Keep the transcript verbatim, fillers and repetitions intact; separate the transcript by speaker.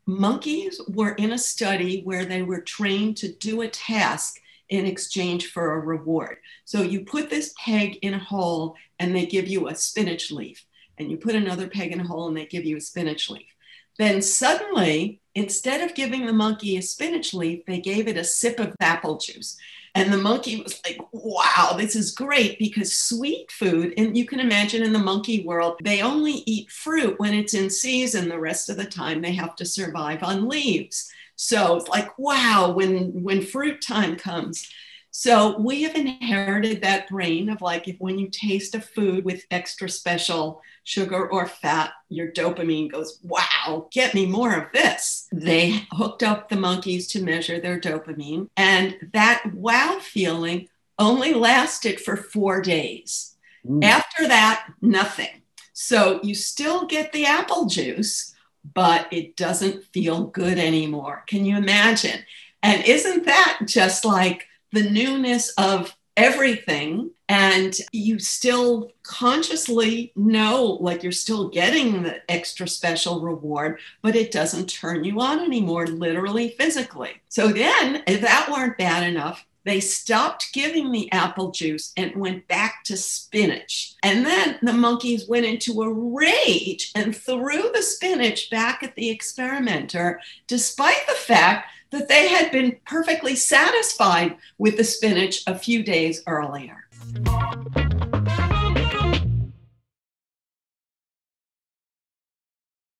Speaker 1: Monkeys were in a study where they were trained to do a task in exchange for a reward. So you put this peg in a hole and they give you a spinach leaf. And you put another peg in a hole and they give you a spinach leaf. Then suddenly, instead of giving the monkey a spinach leaf, they gave it a sip of apple juice. And the monkey was like, wow, this is great, because sweet food, and you can imagine in the monkey world, they only eat fruit when it's in season. The rest of the time they have to survive on leaves. So it's like, wow, when, when fruit time comes. So we have inherited that brain of like, if when you taste a food with extra special sugar or fat, your dopamine goes, wow, get me more of this. They hooked up the monkeys to measure their dopamine. And that wow feeling only lasted for four days. Mm. After that, nothing. So you still get the apple juice, but it doesn't feel good anymore. Can you imagine? And isn't that just like the newness of everything? And you still consciously know, like you're still getting the extra special reward, but it doesn't turn you on anymore, literally, physically. So then, if that weren't bad enough, they stopped giving the apple juice and went back to spinach. And then the monkeys went into a rage and threw the spinach back at the experimenter, despite the fact that they had been perfectly satisfied with the spinach a few days earlier.